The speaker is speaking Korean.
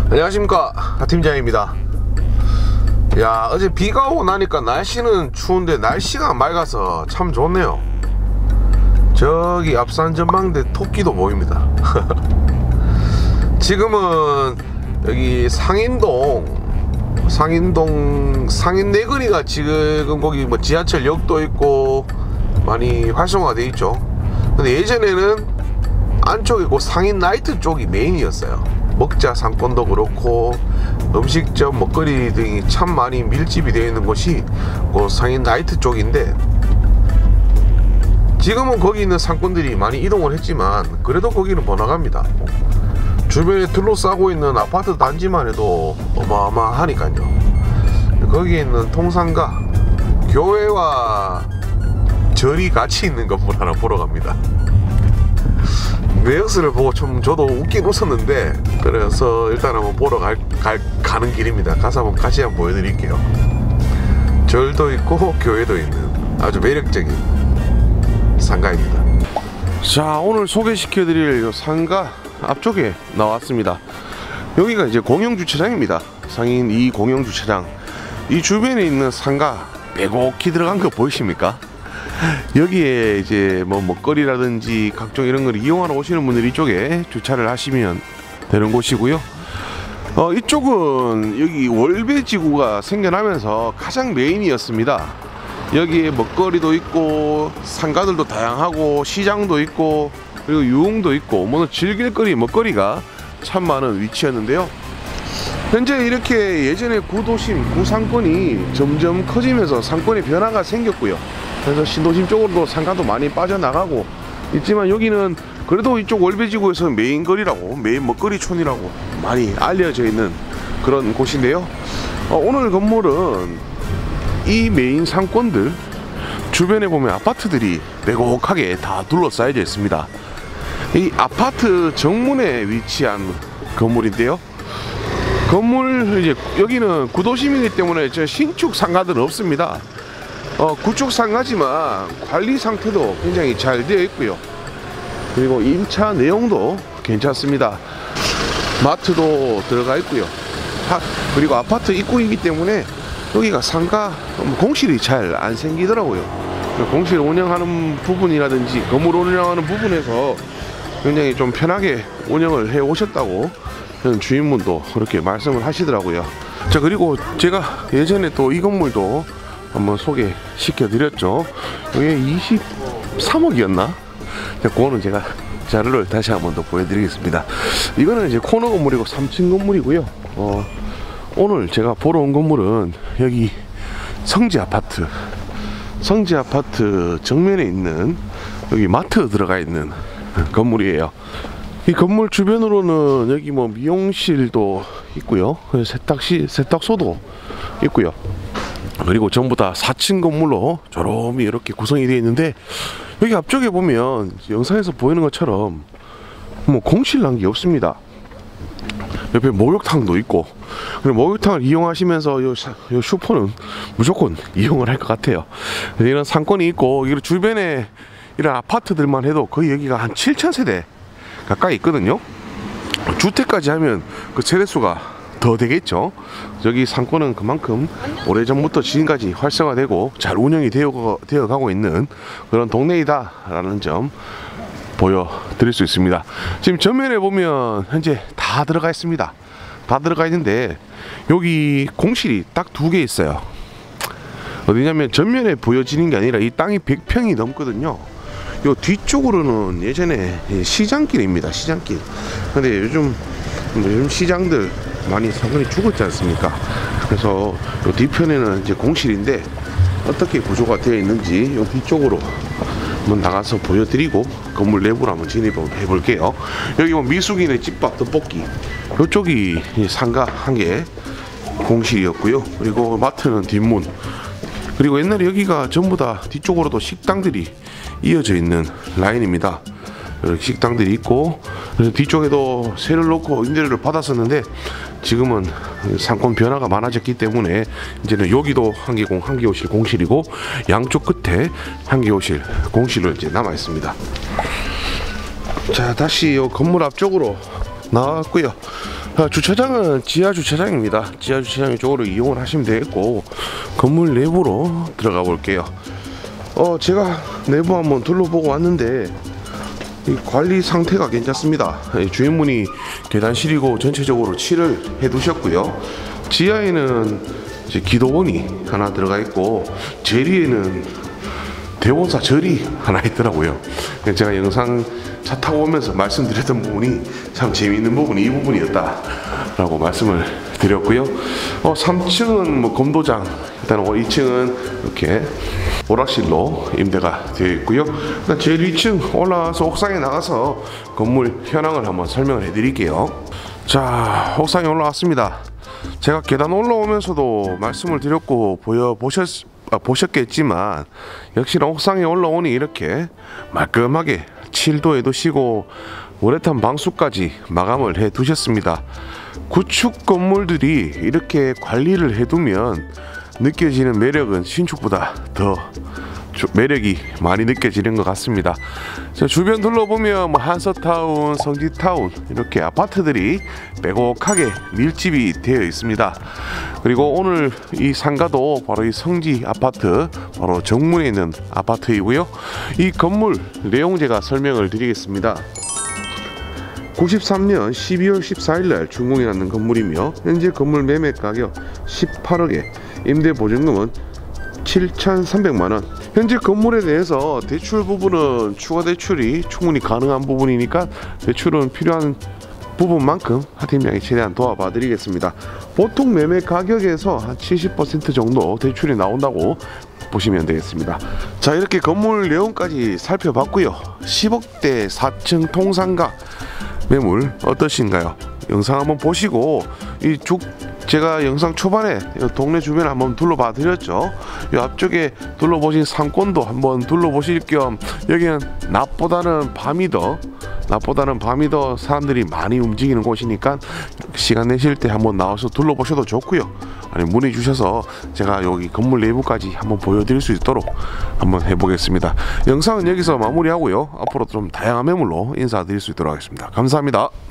안녕하십니까, 하팀장입니다. 야, 어제 비가 오고 나니까 날씨는 추운데 날씨가 맑아서 참 좋네요. 저기 앞산 전망대 토끼도 보입니다. 지금은 여기 상인내거리가 지금 거기 뭐 지하철역도 있고 많이 활성화되어 있죠. 근데 예전에는 안쪽에 그 상인 나이트 쪽이 메인이었어요. 먹자 상권도 그렇고 음식점, 먹거리 등이 참 많이 밀집이 되어 있는 곳이 그 상인 나이트 쪽인데, 지금은 거기 있는 상권들이 많이 이동을 했지만 그래도 거기는 번화가입니다. 주변에 둘러싸고 있는 아파트 단지만 해도 어마어마하니까요. 거기에 있는 통상가, 교회와 절이 같이 있는 건물 하나 보러 갑니다. 매역스를 보고 좀 저도 웃긴 웃었는데, 그래서 일단 한번 보러 가는 길입니다. 가서 한번 같이 한번 보여드릴게요. 절도 있고 교회도 있는 아주 매력적인 상가입니다. 자, 오늘 소개시켜드릴 상가 앞쪽에 나왔습니다. 여기가 이제 공영주차장입니다. 상인 2 공영주차장. 이 주변에 있는 상가 빼곡히 들어간 거 보이십니까? 여기에 이제 뭐 먹거리라든지 각종 이런 걸 이용하러 오시는 분들이 이쪽에 주차를 하시면 되는 곳이고요. 이쪽은 여기 월배지구가 생겨나면서 가장 메인이었습니다. 여기에 먹거리도 있고 상가들도 다양하고 시장도 있고 그리고 유흥도 있고 뭐 즐길거리 먹거리가 참 많은 위치였는데요. 현재 이렇게 예전에 구도심, 구상권이 점점 커지면서 상권의 변화가 생겼고요. 그래서 신도심 쪽으로도 상가도 많이 빠져나가고 있지만, 여기는 그래도 이쪽 월배지구에서 메인 거리라고, 메인 먹거리촌이라고 많이 알려져 있는 그런 곳인데요. 오늘 건물은 이 메인 상권들 주변에 보면 아파트들이 빼곡하게 다 둘러싸여져 있습니다. 이 아파트 정문에 위치한 건물인데요. 건물 이제 여기는 구도심이기 때문에 저 신축 상가들은 없습니다. 구축 상가지만 관리 상태도 굉장히 잘 되어 있고요. 그리고 임차 내용도 괜찮습니다. 마트도 들어가 있고요. 그리고 아파트 입구이기 때문에 여기가 상가 공실이 잘 안 생기더라고요. 공실 운영하는 부분이라든지 건물 운영하는 부분에서 굉장히 좀 편하게 운영을 해 오셨다고 주인분도 그렇게 말씀을 하시더라고요. 자, 그리고 제가 예전에 또 이 건물도 한번 소개시켜 드렸죠. 이게 23억이었나? 그거는 제가 자료를 다시 한번 더 보여드리겠습니다. 이거는 이제 코너 건물이고 3층 건물이고요. 오늘 제가 보러 온 건물은 여기 성지아파트 정면에 있는 여기 마트 들어가 있는 건물이에요. 이 건물 주변으로는 여기 뭐 미용실도 있고요, 세탁소도 있고요. 그리고 전부 다 4층 건물로 조롬이 이렇게 구성이 되어 있는데, 여기 앞쪽에 보면 영상에서 보이는 것처럼 뭐 공실난 게 없습니다. 옆에 목욕탕도 있고, 그리고 목욕탕을 이용하시면서 요 슈퍼는 무조건 이용을 할 것 같아요. 이런 상권이 있고, 이런 주변에 이런 아파트들만 해도 거의 여기가 한 7,000세대 가까이 있거든요. 주택까지 하면 그 세대수가 더 되겠죠. 여기 상권은 그만큼 오래전부터 지금까지 활성화되고 잘 운영이 되어 가고 있는 그런 동네이다 라는 점 보여드릴 수 있습니다. 지금 전면에 보면 현재 다 들어가 있습니다. 다 들어가 있는데 여기 공실이 딱 2개 있어요. 어디냐면 전면에 보여지는 게 아니라 이 땅이 100평이 넘거든요. 요 뒤쪽으로는 예전에 시장길입니다. 시장길. 근데 요즘 시장들 많이 상권이 죽었지 않습니까? 그래서 요 뒤편에는 이제 공실인데 어떻게 구조가 되어 있는지 요 뒤쪽으로 한번 나가서 보여드리고 건물 내부로 한번 진입해 볼게요. 여기 뭐 미숙인의 집밥 떡볶이, 이쪽이 상가 1개 공실이었고요. 그리고 마트는 뒷문. 그리고 옛날에 여기가 전부 다 뒤쪽으로도 식당들이 이어져 있는 라인입니다. 이렇게 식당들이 있고, 그래서 뒤쪽에도 세를 놓고 임대료를 받았었는데 지금은 상권 변화가 많아졌기 때문에 이제는 여기도 한 개 호실 공실이고, 양쪽 끝에 한 개 호실 공실로 이제 남아 있습니다. 자, 다시 요 건물 앞쪽으로 나왔고요. 주차장은 지하 주차장입니다. 지하 주차장 이쪽으로 이용을 하시면 되겠고, 건물 내부로 들어가 볼게요. 제가 내부 한번 둘러보고 왔는데 이 관리 상태가 괜찮습니다. 주인분이 계단실이고 전체적으로 칠을 해 두셨고요. 지하에는 이제 기도원이 하나 들어가 있고, 제리에는 대원사 절이 하나 있더라고요. 제가 영상 차 타고 오면서 말씀드렸던 부분이 참 재미있는 부분이 이 부분이었다 라고 말씀을 드렸고요. 3층은 뭐 검도장, 일단 2층은 이렇게 오락실로 임대가 되어 있고요. 제일 2층 올라와서 옥상에 나가서 건물 현황을 한번 설명을 해 드릴게요. 자, 옥상에 올라왔습니다. 제가 계단 올라오면서도 말씀을 드렸고 보셨겠지만, 역시나 옥상에 올라오니 이렇게 말끔하게 칠도 해두시고 우레탄 방수까지 마감을 해 두셨습니다. 구축 건물들이 이렇게 관리를 해두면 느껴지는 매력은 신축보다 더 매력이 많이 느껴지는 것 같습니다. 주변 둘러보면 뭐 한서타운, 성지타운 이렇게 아파트들이 빼곡하게 밀집이 되어 있습니다. 그리고 오늘 이 상가도 바로 이 성지 아파트 바로 정문에 있는 아파트이고요. 이 건물 내용 제가 설명을 드리겠습니다. 93년 12월 14일 날 준공이 났는 건물이며, 현재 건물 매매 가격 18억에 임대 보증금은 7,300만 원. 현재 건물에 대해서 대출 부분은 추가 대출이 충분히 가능한 부분이니까 대출은 필요한 부분만큼 하팀장이 최대한 도와봐 드리겠습니다. 보통 매매 가격에서 한 70% 정도 대출이 나온다고 보시면 되겠습니다. 자, 이렇게 건물 내용까지 살펴봤고요. 10억대 4층 통상가 매물 어떠신가요? 영상 한번 보시고 제가 영상 초반에 동네 주변 한번 둘러봐 드렸죠. 이 앞쪽에 둘러보신 상권도 한번 둘러보실 겸, 여기는 낮보다는 밤이 더 사람들이 많이 움직이는 곳이니까 시간 내실 때 한번 나와서 둘러보셔도 좋고요. 아니, 문의 주셔서 제가 여기 건물 내부까지 한번 보여드릴 수 있도록 한번 해보겠습니다. 영상은 여기서 마무리하고요. 앞으로 좀 다양한 매물로 인사드릴 수 있도록 하겠습니다. 감사합니다.